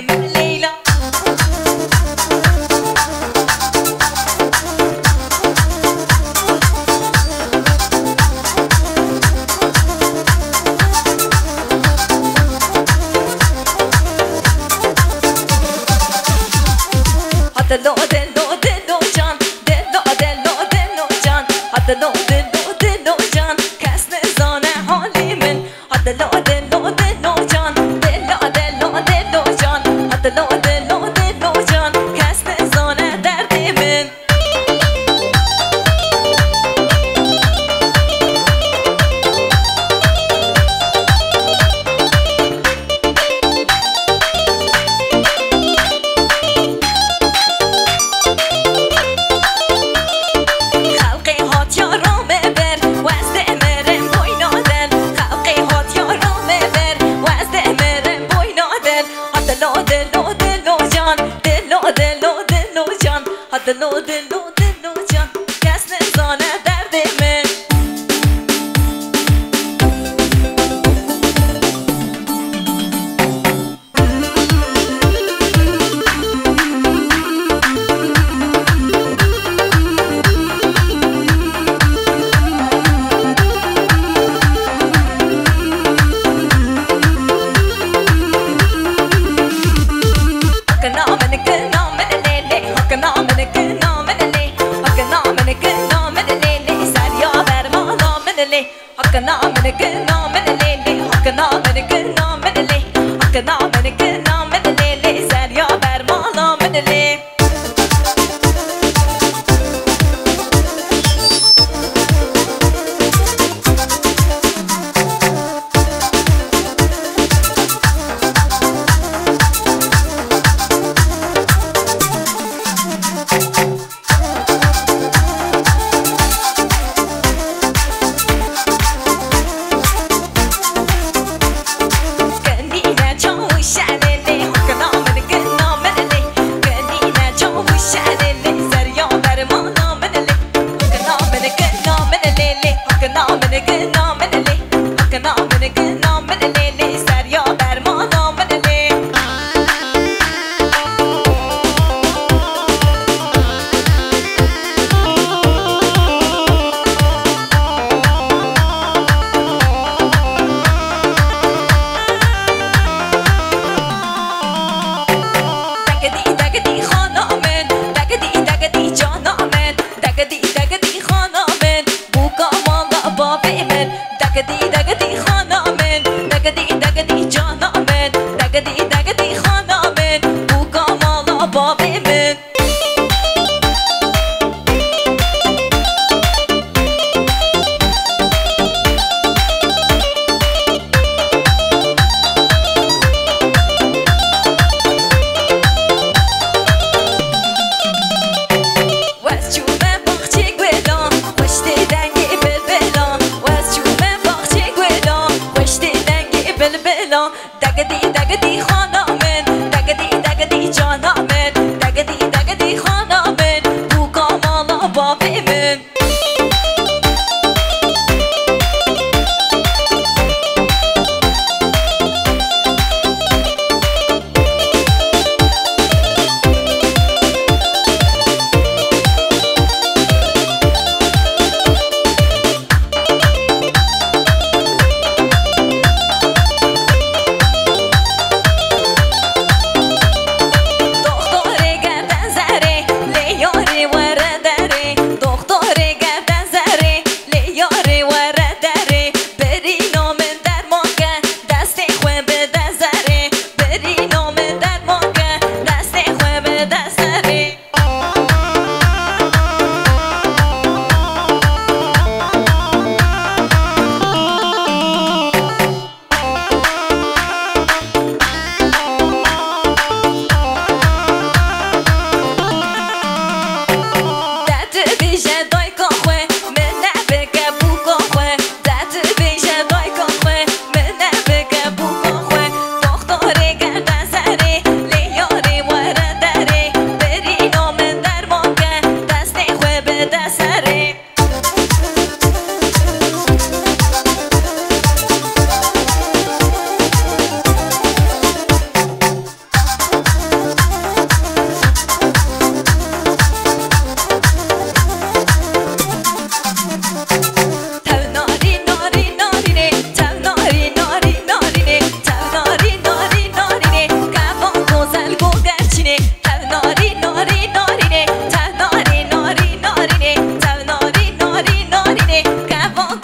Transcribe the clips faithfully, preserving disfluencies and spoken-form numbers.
من ليلى. دلو دلو دلو جان دلو دلو دلو جان دلو دلو دلو جان کس نزانه حالی من. دلو دلو دلو جان دلو دلو دلو جان دلو دلو دلو جان کس نزانه درد من. دلو دلو دلو جان کس نزانه درد من. حكنا من كنا من الليل حكنا من كنا من الليل حكنا من كنا من الليل زال يا برمانا من الليل.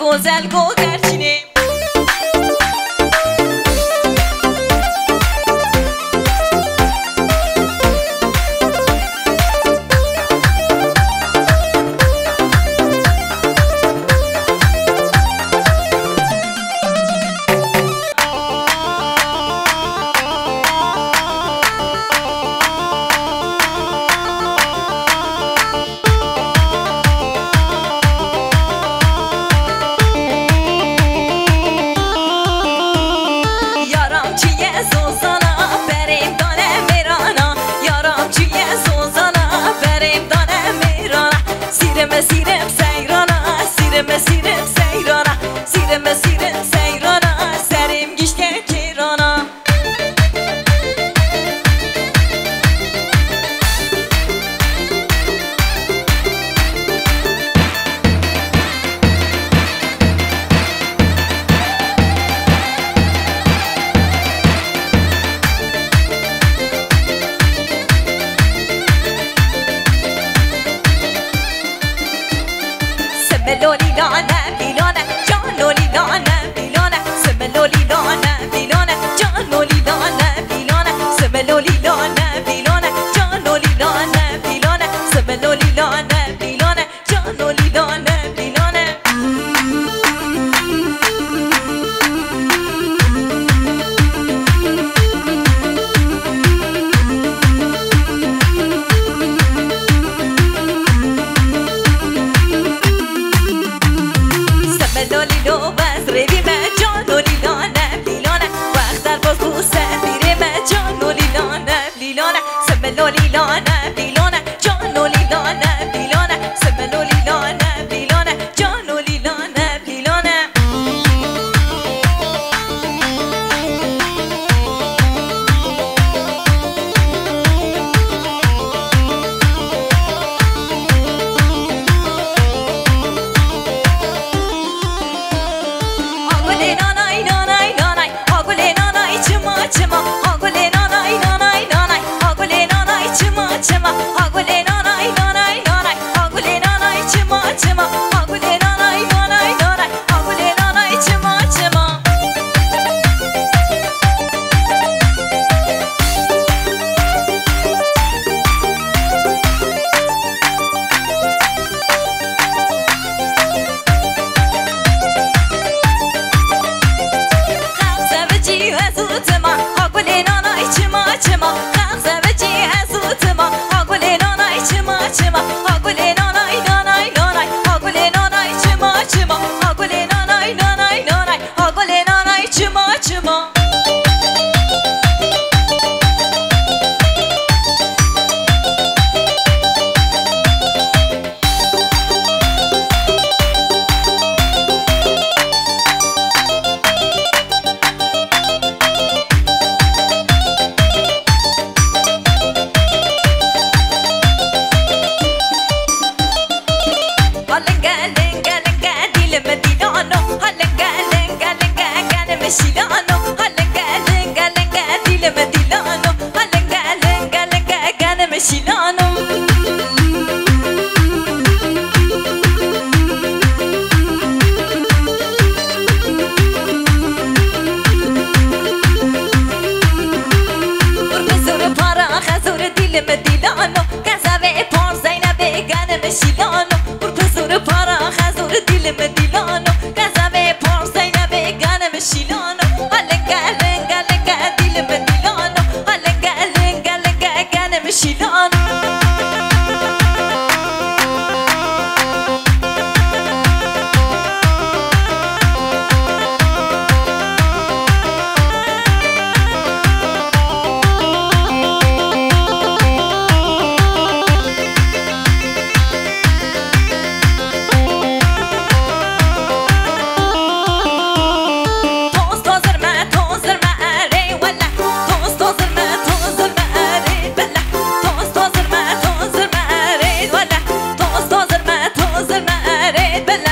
گوزل گودرچینه Sirem seyrana, sirem sirem seyrana, sirem sirem seyrana, serim gişke kirana. Semeloli lana bilana, canoli lana bilana, semeloli lana bilana, canoli lana bilana, semeloli lana bilana, canoli lana bilana, semeloli lana bilana, canoli lana bilana. Semeloli lo bazrevi me canoli lana bilana, vaqtar boz bu safire me canoli lana bilana, semeloli lana bilana, canoli lana bilana, semeloli lana bilana, canoli lana bilana. Agule nanay nanay nanay, agule nanay çıma çıma, agule nanay nanay nanay, agule nanay çıma çıma, agule nanay nanay nanay, agule nanay çıma çıma, agule nanay nanay nanay, agule nanay çıma çıma. Khazavji hazutma, agule nanay çıma çıma, khazavji hazutma, agule nanay çıma çıma, agule nanay nanay nanay, agule nanay çıma çıma, agule nanay nanay nanay, agule nanay çıma çıma. Halenga lenga lenga dilime dilano, halenga lenga lenga ganime şilano, halenga lenga lenga dilime dilano, halenga lenga lenga ganime şilano. Urpezur para khazur dilime dilano, kazave par Zeynep ganime şilano. Urpezur para khazur dilime dilano, kazave par Zeynep ganime şilano, halenga lenga lenga dilime dilano, halenga lenga lenga ganime şilano. Toz tozurma tozurma are wala, toz tozurma tozurma are bella, toz tozurma tozurma are wala, toz tozurma tozurma are bella.